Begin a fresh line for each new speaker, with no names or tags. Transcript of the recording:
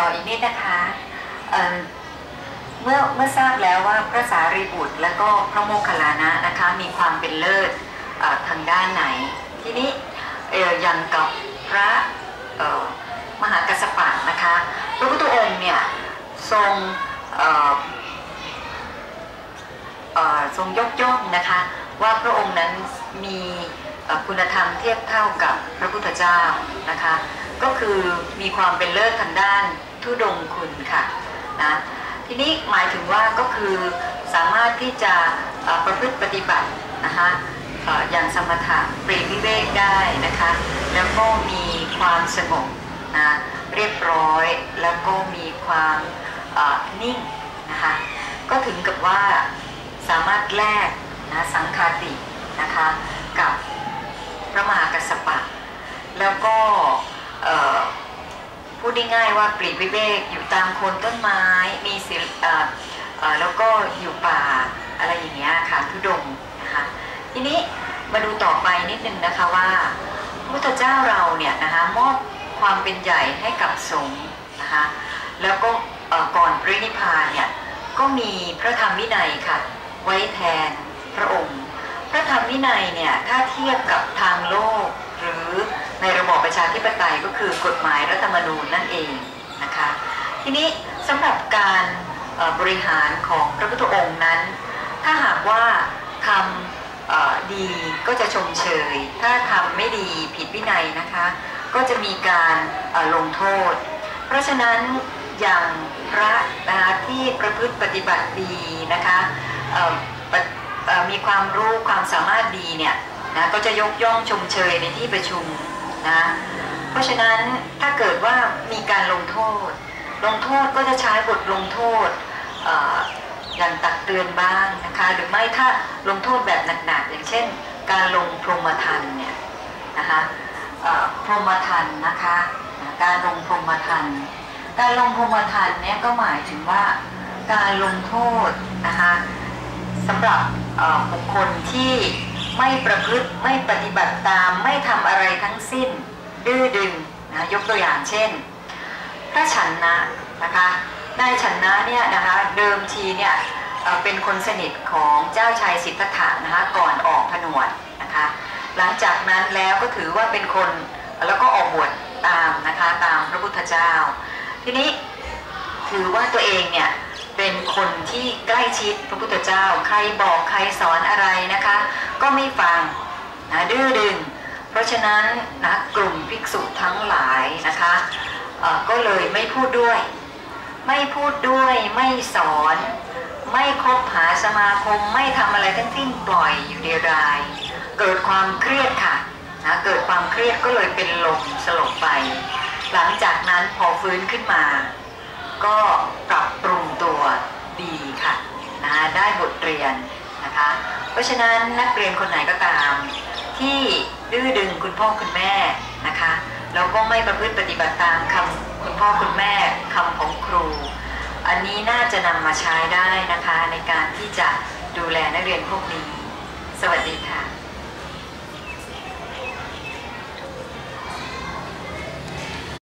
อีกนิดนะคะเมื่อทราบแล้วว่าพระสารีบุตรและก็พระโมคคัลลานะนะคะมีความเป็นเลิศทางด้านไหนทีนี้อย่างกับพระมหากัสสปะนะคะพระพุทธองค์เนี่ยทรงยกย่องนะคะว่าพระองค์นั้นมีคุณธรรมเทียบเท่ากับพระพุทธเจ้านะคะก็คือมีความเป็นเลิศทางด้านทุดงคุณค่ะนะทีนี้หมายถึงว่าก็คือสามารถที่จะประพฤติปฏิบัตินะคะอย่างสมถะปรีกวิเวกได้นะคะแล้วก็มีความสงบนะเรียบร้อยแล้วก็มีความนิ่งนะคะก็ถึงกับว่าสามารถแลกนะสังฆาตินะคะกับพระมหากัสสปะแล้วก็พูดง่ายๆว่าปลีกวิเวกอยู่ตามโคนต้นไม้มีศิลแล้วก็อยู่ป่าอะไรอย่างเงี้ยค่ะทุดงนะคะทีนี้มาดูต่อไปนิดนึงนะคะว่าพระพุทธเจ้าเราเนี่ยนะคะมอบความเป็นใหญ่ให้กับสงฆ์นะคะแล้วก็ก่อนปรินิพพานเนี่ยก็มีพระธรรมวินัยค่ะไว้แทนพระองค์พระธรรมวินัยเนี่ยถ้าเทียบกับทางโลกหรือในระบอบประชาธิปไตยก็คือกฎหมายรัฐธรรมนูญนั่นเองนะคะทีนี้สำหรับการบริหารของพระพุทธองค์นั้นถ้าหากว่าทำดีก็จะชมเชยถ้าทำไม่ดีผิดวินัยนะคะก็จะมีการลงโทษเพราะฉะนั้นอย่างพระนะคะที่ประพฤติปฏิบัติดีนะคะมีความรู้ความสามารถดีเนี่ยนะก็จะยกย่องชมเชยในที่ประชุมนะเพราะฉะนั้นถ้าเกิดว่ามีการลงโทษก็จะใช้บทลงโทษอย่างตักเตือนบ้างนะคะหรือไม่ถ้าลงโทษแบบหนักๆอย่างเช่นการลงพรหมทัณฑ์เนี่ยนะคะพรหมทัณฑ์นะคะการลงพรหมทัณฑ์เนี่ยก็หมายถึงว่าการลงโทษนะคะสำหรับบุคคลที่ไม่ประพฤติไม่ปฏิบัติตามไม่ทำอะไรทั้งสิ้นดื้อดึงนะยกตัวอย่างเช่นพระฉันนะนะคะนายฉันนะเนี่ยนะคะเดิมทีเนี่ยเป็นคนสนิทของเจ้าชายสิทธัตถะนะคะก่อนออกผนวดนะคะหลังจากนั้นแล้วก็ถือว่าเป็นคนแล้วก็ออกบวชตามนะคะตามพระพุทธเจ้าทีนี้ถือว่าตัวเองเนี่ยเป็นคนที่ใกล้ชิดพระพุทธเจ้าใครบอกใครสอนอะไรนะคะก็ไม่ฟังนะดื้อดึงเพราะฉะนั้นนะกลุ่มภิกษุทั้งหลายนะคะก็เลยไม่พูดด้วยไม่สอนไม่คบหาสมาคมไม่ทำอะไรทั้งสิ้นปล่อยอยู่เดียวดายเกิดความเครียดค่ะนะเกิดความเครียดก็เลยเป็นลมสลบไปหลังจากนั้นพอฟื้นขึ้นมาก็ปรับปรุงตัวดีค่ะนะได้บทเรียนนะคะเพราะฉะนั้นนักเรียนคนไหนก็ตามที่ดื้อดึงคุณพ่อคุณแม่นะคะแล้วก็ไม่ประพฤติปฏิบัติตามคำคุณพ่อคุณแม่คำของครูอันนี้น่าจะนำมาใช้ได้นะคะในการที่จะดูแลนักเรียนพวกนี้สวัสดีค่ะ